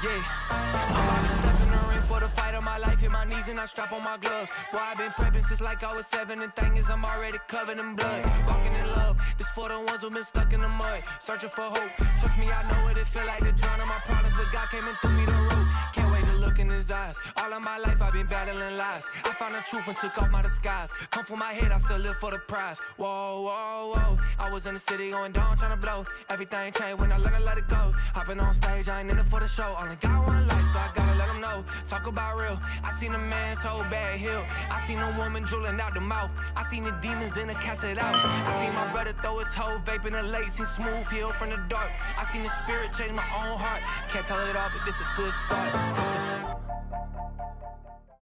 Yeah, I'm about to step in the ring for the fight of my life. Hit my knees and I strap on my gloves. Boy, I've been prepping since like I was 7. And thing is, I'm already covered in blood. Walking in love, this for the ones who been stuck in the mud. Searching for hope, trust me, I know what it feel like to drown in my problems. But God came and threw me the rope. Can't wait to look in his eyes. All of my life I've been battling lies. I found the truth and took off my disguise. Come for my head, I still live for the prize. Whoa, whoa, whoa. I was in the city going down, trying to blow. Everything changed when I learned to let it go. Hopping on stage, I ain't in it for the show. Only got one life, so I gotta let them know. Talk about real. I seen a man's whole bad hill. I seen a woman drooling out the mouth. I seen the demons in the cast it out. I seen my brother throw his whole vape in the lake. Seen smooth heal from the dark. I seen the spirit change my own heart. Can't tell it all, but this a good start. Christopher.